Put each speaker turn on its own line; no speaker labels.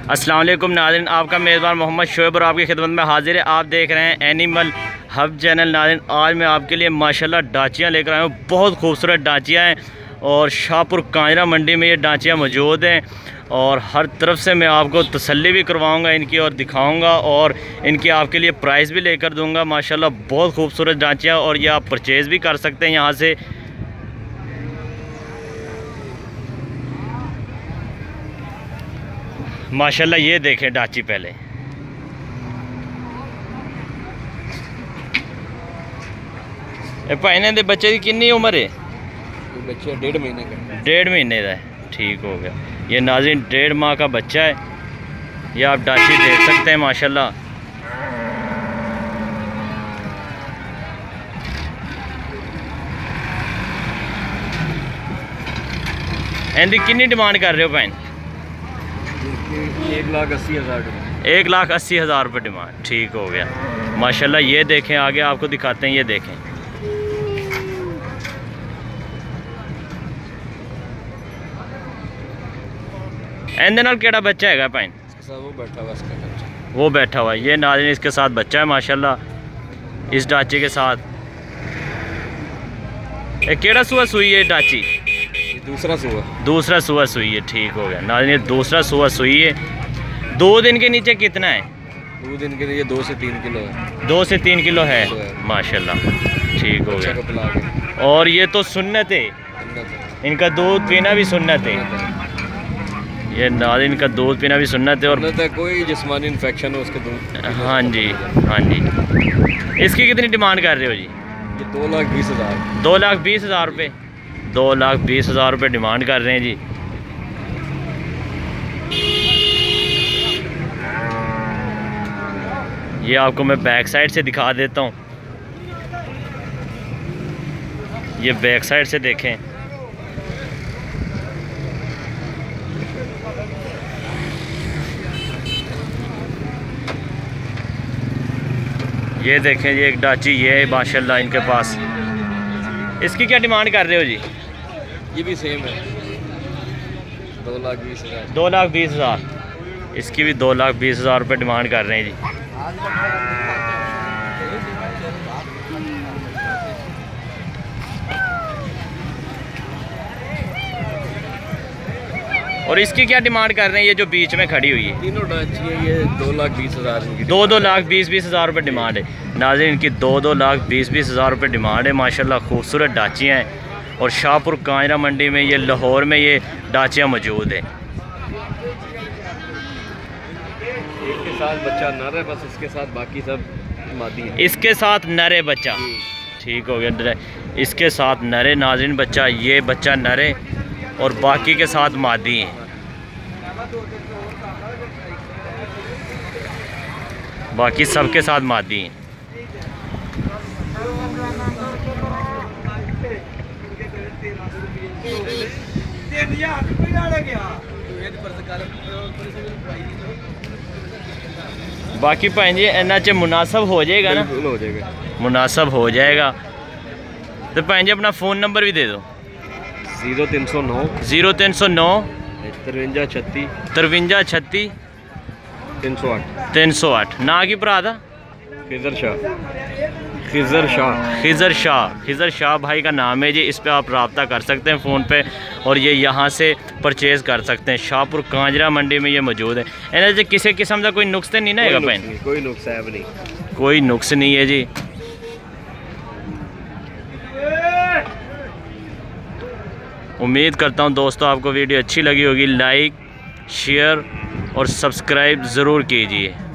अस्सलाम वालेकुम नाज़रीन, आपका मेज़बान मोहम्मद शोएब और आपकी खिदमत में हाजिर है। आप देख रहे हैं एनिमल हब चैनल। नाज़रीन, आज मैं आपके लिए माशाल्लाह डाचियाँ लेकर आया हूँ। बहुत खूबसूरत डाचियाँ हैं और शाहपुर कांजरा मंडी में ये डाचियाँ मौजूद हैं और हर तरफ से मैं आपको तसल्ली भी करवाऊँगा इनकी और दिखाऊँगा और इनकी आपके लिए प्राइस भी लेकर दूँगा। माशाल्लाह बहुत खूबसूरत डाचियाँ और ये आप परचेज़ भी कर सकते हैं यहाँ से। माशाल्लाह ये देखें डाची पहले। भाई ने बच्चे की कितनी उम्र है?
बच्चे 1.5 महीने का।
1.5 महीने का है, ठीक हो गया। ये नाज़रीन 1.5 माह का बच्चा है। ये आप डाची देख सकते हैं माशाल्लाह। इनकी कितनी डिमांड कर रहे हो भाई?
1,80,000।
1,80,000 रुपये डिमांड, ठीक हो गया माशाल्लाह। ये देखें, आगे आपको दिखाते हैं। ये देखें, एंदे नाल केड़ा बच्चा है भाई? वो बैठा हुआ है। ये नाज़रीन इसके साथ बच्चा है माशाल्लाह, इस डाची के साथ। केड़ा सुआ सुई है डाची? दूसरा सुआ सुई है, ठीक हो गया नाज़रीन। दूसरा सुआ सुई है। 2 दिन के नीचे कितना है?
2 दिन के लिए 2 से 3 किलो है।
2 से 3 किलो है माशाल्लाह, ठीक हो गया। और ये तो सुन्नत है, इनका दूध पीना भी सुन्नत है। ये नाज़रीन इनका दूध पीना भी सुन्नत है। और
कोई जिस्मानी इन्फेक्शन हो उसके दूध।
हाँ जी, हाँ जी। इसकी कितनी डिमांड कर रहे हो जी?
ये 2,20,000।
2,20,000 रुपये। 2,20,000 रुपये डिमांड कर रहे हैं जी। ये आपको मैं बैक साइड से दिखा देता हूँ। ये बैक साइड से देखें। ये देखें, ये एक डाची ये है माशाल्लाह इनके पास। इसकी क्या डिमांड कर रहे हो जी?
ये भी सेम है, 2,20,000।
2,20,000। इसकी भी 2,20,000 रुपये डिमांड कर रहे हैं जी। और इसकी क्या डिमांड कर रहे हैं? ये जो बीच में खड़ी हुई है,
तीनों डाची है। ये 2,20,000।
2,20,000 रुपये डिमांड है नाज़रीन इनकी। 2,20,000 रुपये डिमांड है माशाल्लाह। खूबसूरत डाचियाँ हैं और शाहपुर कांजरा मंडी में, ये लाहौर में ये डाचियाँ मौजूद हैं।
इसके साथ बच्चा नर है, बस इसके साथ बाकी सब मादी है।
इसके साथ नरे बच्चा, ठीक हो गया। इसके साथ नरे नाज़रीन बच्चा, ये बच्चा नरे और बाकी के साथ मादी हैं। बाकी सब के साथ मादी हैं। बाकी भाई जी इन्ना च मुनासब हो जाएगा ना?
हो जाएगा,
मुनासब हो जाएगा। तो भाई जी अपना फ़ोन नंबर भी दे दो।
0309
5336
5336 308।
ना की भरा था? खिज़र शाह भाई का नाम है जी। इस पे आप रब्ता कर सकते हैं फ़ोन पे और ये यहाँ से परचेज़ कर सकते हैं। शाहपुर कांजरा मंडी में ये मौजूद है। इन्हें जो किसी किस्म का कोई नुक्स नहीं ना है?
कोई नुक्स है नहीं,
कोई नुक्स नहीं है जी। उम्मीद करता हूँ दोस्तों आपको वीडियो अच्छी लगी होगी। लाइक, शेयर और सब्सक्राइब ज़रूर कीजिए।